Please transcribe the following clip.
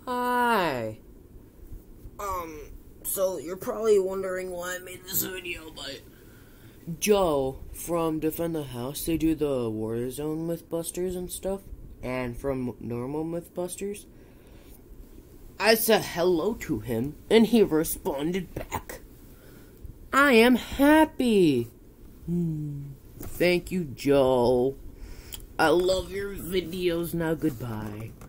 Hi. So you're probably wondering why I made this video, but Joe from Defend the House, they do the Warzone Mythbusters and stuff, and from normal Mythbusters, I said hello to him, and he responded back. I am happy. Thank you, Joe. I love your videos. Now, goodbye.